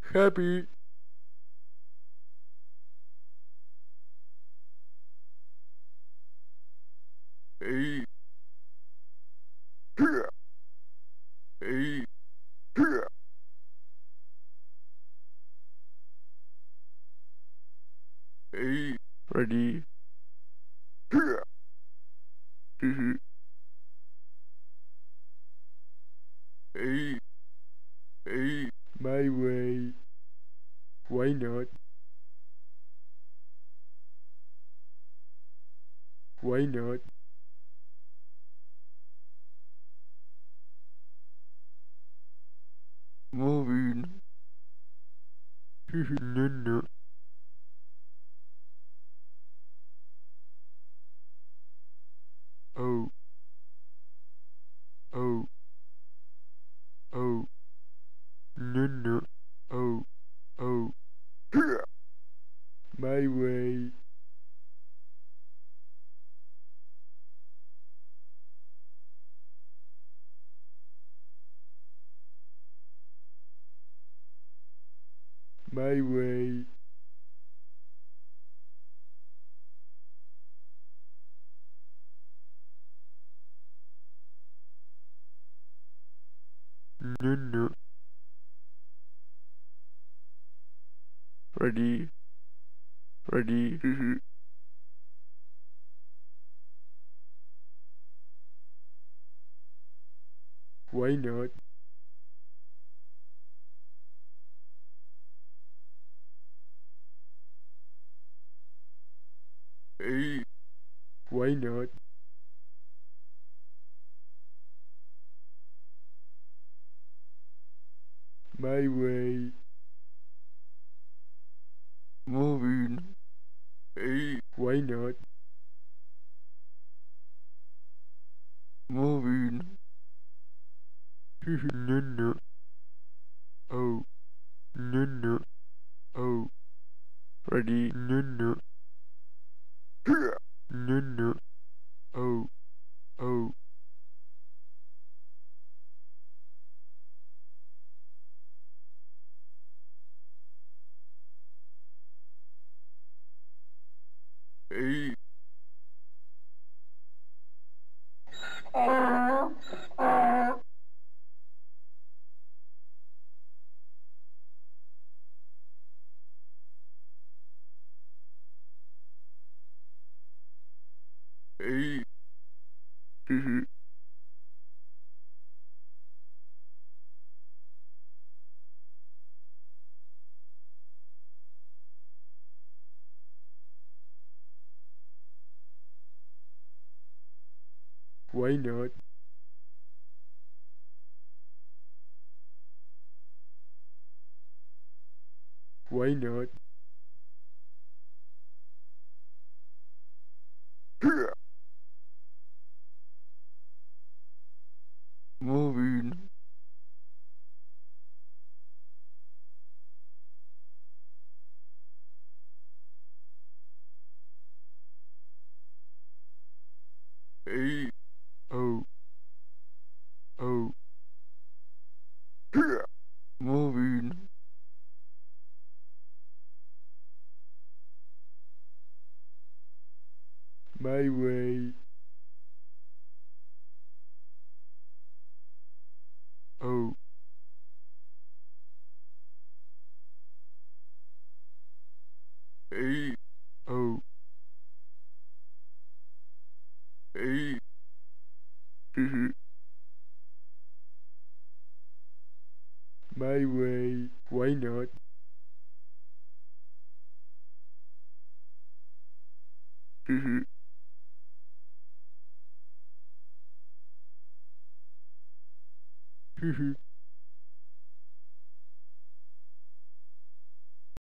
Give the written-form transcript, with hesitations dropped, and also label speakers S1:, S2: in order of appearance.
S1: Happy. Hey. Hey. Hey. Ready. Hey. Hey. My way. Why not? Why not? Moving. No, no. Oh. Oh. Oh. No, no. Oh. Oh. My way. My way. No, no. Ready. Ready. Why not? Hey. Why not? My way. Moving. Hey. Why not? Moving. No, no. Oh. No, no. Oh. Ready. No, no. No, no. Oh. Oh. Hey. Hey. Why not? Why not? Moving. Hey. Oh. Oh. Moving. My way. Oh. Hey. Oh. Hey. My way. Why not?